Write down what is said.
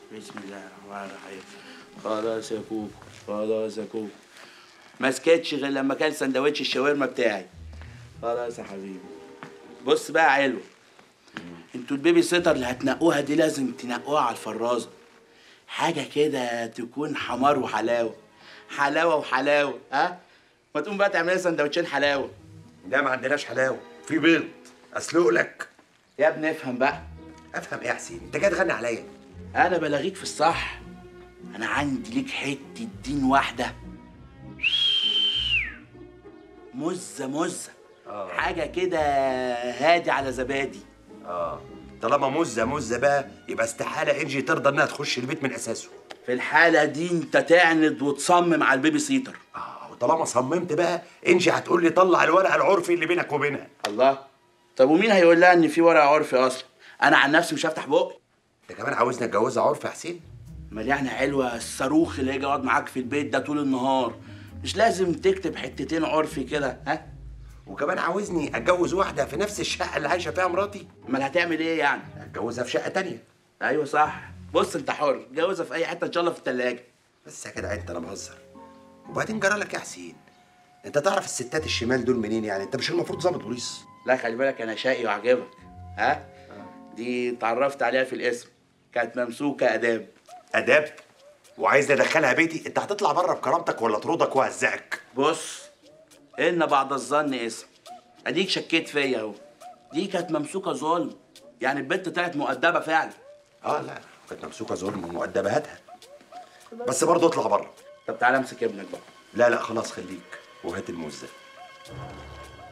بسم الله الرحمن الرحيم. خلاص يا كوكو، خلاص يا كوكو. ما سكتش غير لما كان سندوتش الشاورما بتاعي. خلاص يا حبيبي. بص بقى يا علو، انتوا البيبي سيتر اللي هتنقوها دي لازم تنقوها على الفرازه. حاجه كده تكون حمار وحلاوه، حلاوه وحلاوه. ها؟ ما تقوم بقى تعمل لي سندوتشين حلاوه. لا ما عندناش حلاوه، في بيض اسلق لك. يا ابني افهم بقى. افهم ايه يا حسين؟ انت جاي تغني عليا؟ انا بلاغيك في الصح. انا عندي ليك حته دين واحده، مزه حاجه كده هادي على زبادي. طالما مزه بقى يبقى استحاله انجي ترضى انها تخش البيت من اساسه. في الحاله دي انت تعند وتصمم على البيبي سيتر. وطالما صممت بقى انجي هتقول لي طلع الورق العرفي اللي بينك وبينها. الله، طب ومين هيقول لها ان في ورق عرفي اصلا؟ انا عن نفسي مش هفتح بقي. انت كمان عاوزني اتجوزها عرفي يا حسين؟ امال يعني علوه الصاروخ اللي هيجي يقعد معاك في البيت ده طول النهار مش لازم تكتب حتتين عرفي كده؟ ها؟ وكمان عاوزني اتجوز واحده في نفس الشقه اللي عايشه فيها مراتي؟ امال هتعمل ايه يعني؟ اتجوزها في شقه تانية. ايوه صح. بص انت حر، اتجوزها في اي حته ان شاء الله في الثلاجه. بس يا جدع انت، انا بهزر. وبعدين جرى لك يا حسين، انت تعرف الستات الشمال دول منين يعني؟ انت مش المفروض ضابط بوليس؟ لا خلي بالك انا شقي وعجبك. ها؟ دي اتعرفت عليها في الاسم، كانت ممسوكه اداب. اداب؟ وعايز ادخلها بيتي؟ انت هتطلع بره بكرامتك ولا اطردك واهزقك؟ بص، ان بعد الظن اسم، اديك شكيت فيا اهو. دي كانت ممسوكه ظلم، يعني البت طلعت مؤدبه فعلا. لا كانت ممسوكه ظلم ومؤدبه، هاتها. بس برضه اطلع بره. طب تعالى امسك ابنك بقى. لا خلاص خليك، وهات الموز ده.